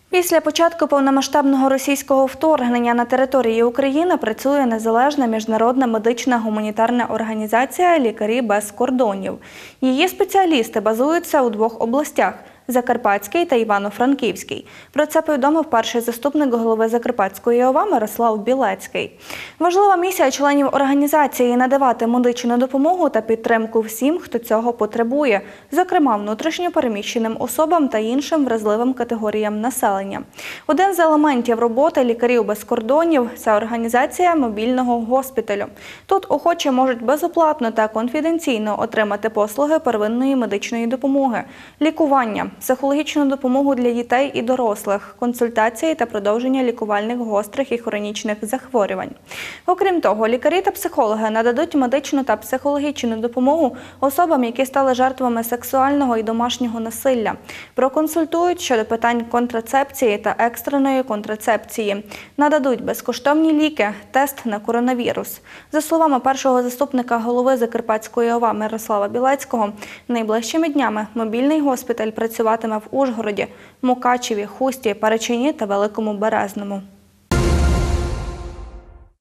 Після початку повномасштабного російського вторгнення на території України працює незалежна міжнародна медична гуманітарна організація «Лікарі без кордонів». Її спеціалісти базуються у двох областях – Закарпатській та Івано-Франківській. Про це повідомив перший заступник голови Закарпатської ОВА Мирослав Білецький. Важлива місія членів організації – надавати медичну допомогу та підтримку всім, хто цього потребує, зокрема внутрішньо переміщеним особам та іншим вразливим категоріям населення. Один з елементів роботи «Лікарів без кордонів» – це організація мобільного госпіталю. Тут охочі можуть безоплатно та конфіденційно отримати послуги первинної медичної допомоги, лікування, психологічну допомогу для дітей і дорослих, консультації та продовження лікувальних гострих і хронічних захворювань. Окрім того, лікарі та психологи нададуть медичну та психологічну допомогу особам, які стали жертвами сексуального і домашнього насилля, проконсультують щодо питань контрацепції та екстреної контрацепції, нададуть безкоштовні ліки, тест на коронавірус. За словами першого заступника голови Закарпатської ОВА Мирослава Білецького, найближчими днями мобільний госпіталь працюватиме в Ужгороді, Мукачеві, Хусті, Перечині та Великому Березному.